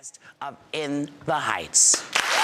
Best of In the Heights.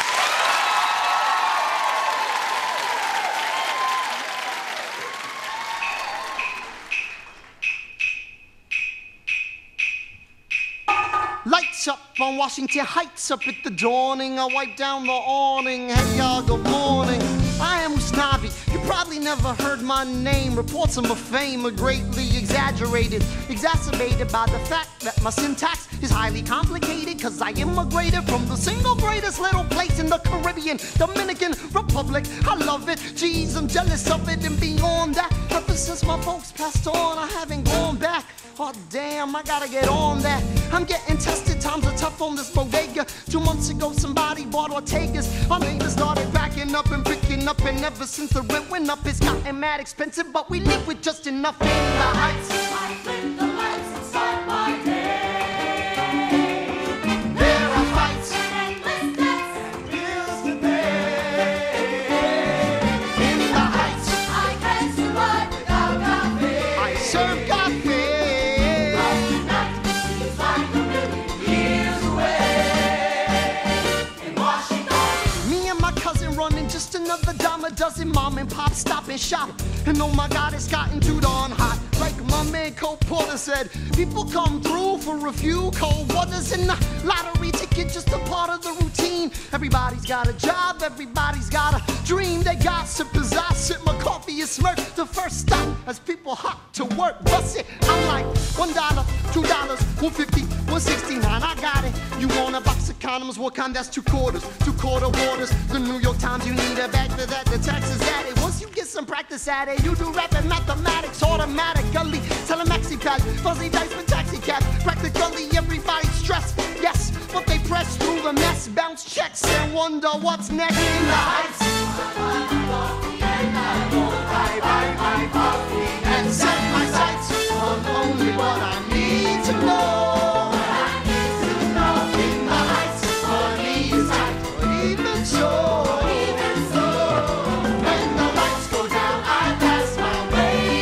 Lights up on Washington Heights, up at the dawning. I wipe down the awning. Hey y'all, good morning. I am Usnavi. You probably never heard my name. Reports of my fame are greatly exaggerated, exacerbated by the fact that my syntax is highly complicated. Cause I immigrated from the single greatest little place in the Caribbean, Dominican Republic. I love it, geez, I'm jealous of it. And beyond that, ever since my folks passed on, I haven't gone back. Oh damn, I gotta get on that. I'm getting tested, times are tough on this bodega. 2 months ago somebody bought Ortega's. Our neighbors started backing up and picking up, and ever since the rent went up, it's gotten mad expensive. But we live with just enough in the Heights. I flip the lights and start my day. There are fights And endless debts. and bills to pay. In the Heights, I can't survive without coffee. I serve coffee. Seems like a million years away. In Washington. Me and my cousin running just another dime a dozen. Mom and pop stop and shop. And oh my God, it's gotten too darn hot. Like my man Cole Porter said, people come through for a few cold waters, and the lottery ticket just a part of the routine. Everybody's got a job, everybody's got a dream. They gossip as I sip my coffee and smirk. The first stop as people hop to work. Bust it, I'm like $1, $2, $1.50, $1.69. I got it. You want a box of condoms? What kind? That's 2 quarters, 2-quarter waters. The New York Times, you need a bag for that. The taxes added. Once you get some practice at it, you do rap and mathematics automatically. Tell 'em maxi pads, fuzzy dice for taxi cabs. Practically everybody's stressed, yes, but they press through the mess, bounce checks and wonder what's next in the Heights. And set my sights on only what I need to know. In the Heights, money is tight, but even so. When the lights go down, I pass my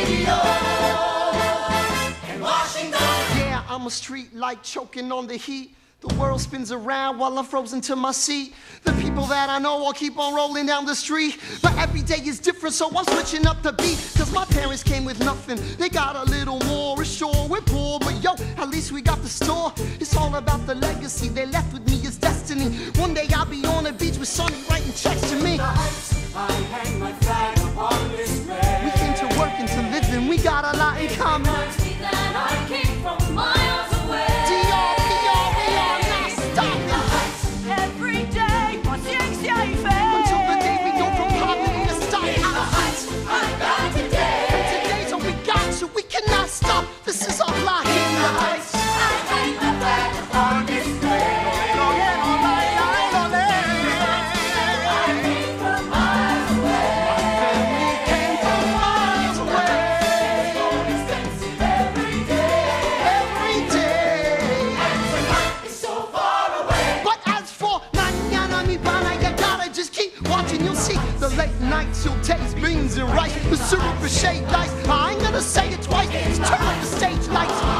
radio. In Washington. Yeah, I'm a street light choking on the heat. The world spins around while I'm frozen to my seat. The people that I know all keep on rolling down the street, but every day is different, so I'm switching up the beat. Cause my parents came with nothing, they got a little more. Sure, we're poor, but yo, at least we got the store. It's all about the legacy they left with me, it's destiny. One day I'll be on the beach with Sonny writing checks to me. The Heights, I hang my flag upon this place. We came to work and to live, and we got a lot in common. Reminds me that I came from miles away. Every day, paciencia y fe. Until the day we go from poverty to stop. In the Heights, I got today. Today's all we got, so we cannot stop. This is our life in the Heights. I hang my flag upon display. I came from miles away. We came from miles away. So expensive every day. Every day. And tonight is so far away. But as for mañana mi pana, you gotta just keep watching. You'll see the late nights, you'll taste beans and rice. The syrup is shaved ice. I ain't gonna say it twice. Just turn up the stage lights.